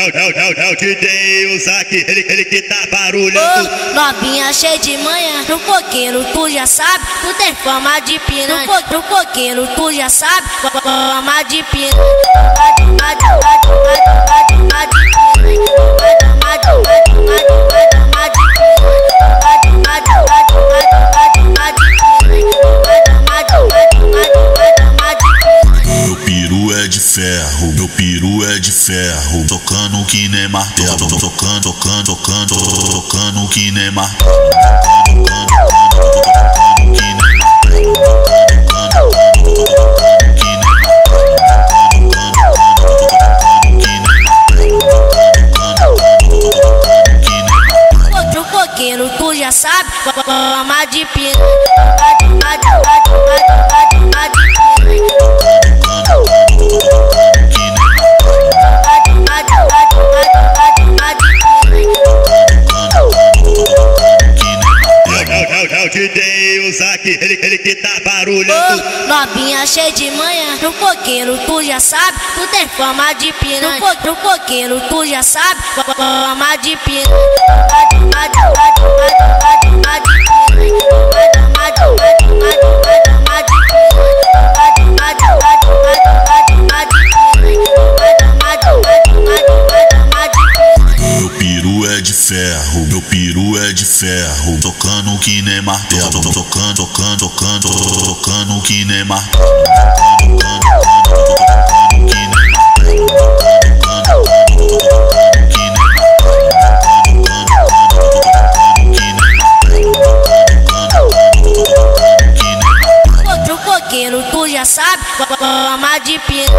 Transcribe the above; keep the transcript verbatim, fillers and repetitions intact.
É o, é o, é o, é o D J Ozaki, ele, ele que tá barulhando. Ô, novinha cheia de manhã, no coqueiro tu já sabe, tu tem fama de piranha. No, co no coqueiro tu já sabe, fama de piranha. Meu peru é de ferro, meu peru é de ferro, tocando que nem martelo, tocando, tocando, tocando, tocando que nem martelo, tocando, tocando, que nem martelo, tocando, tocando, que nem martelo, tocando, que nem martelo, tocando, que nem martelo. No coqueiro tu já sabe, fama de piranha. É o D J Ozaki, ele, ele que tá barulhando. Ô, novinha cheia de manhã, no coqueiro tu já sabe, tu tem fama de piranha. No, co no coqueiro tu já sabe, fama de piranha. Meu peru é de ferro, meu peru é de ferro, tocando que nem martelo, tocando, tocando, tocando, tocando que nem martelo, tocando, tocando, que nem martelo, tocando, tocando, que nem martelo, tocando, que nem martelo, tocando, que nem martelo. No coqueiro tu já sabe, fama de piranha.